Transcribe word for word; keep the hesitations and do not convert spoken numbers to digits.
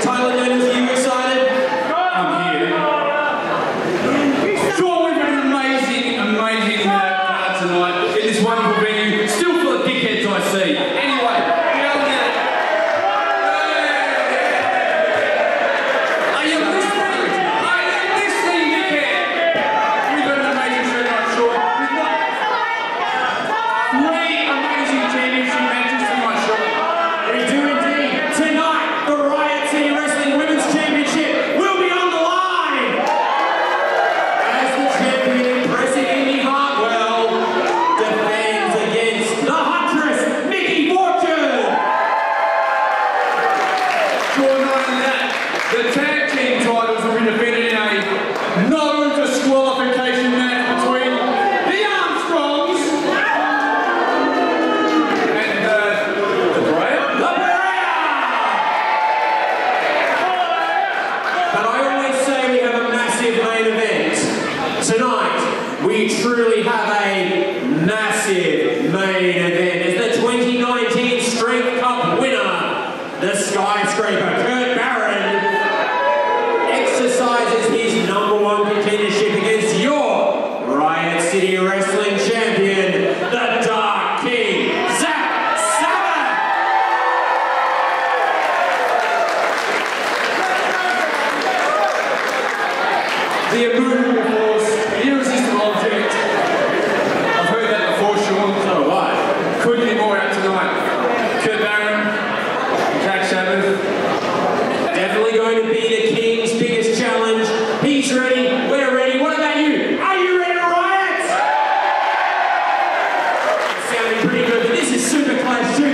Tyler Daniels, are you excited? I'm here. Sean, we've had an amazing, amazing uh, card tonight in this wonderful venue. Still full of dickheads I see. Anyway, get on with it. Are you listening? Are you listening, dickhead? We've had an amazing show tonight, Sean. We've got three amazing championship matches tonight, Sean. We do indeed. Tonight, the Riot City Wrestling Women's Championship will be on the line. As the champion, impressive Amy Hartwell defends against the Huntress, Mickey Fortune. Sean, not only that, the tag team titles will be defended in a no disqualification match between the Armstrongs and uh, the Brea. The Berea! But I always say we have a massive main event. Tonight, we truly have a massive main event as the twenty nineteen Strength Cup winner, the skyscraper Kurt Barron, exercises his number one contendership against your Riot City Wrestling champion, the Dark King, Zach Savage. The immovable force, the irresistible object. I've heard that before, Sean. So have I. Couldn't be more out tonight. Kurt Barron, Jack Sabbath. Definitely going to be the King's biggest challenge. He's ready, we're ready. What about you? Are you ready to riot? Sounding pretty good, but this is SuperClash two.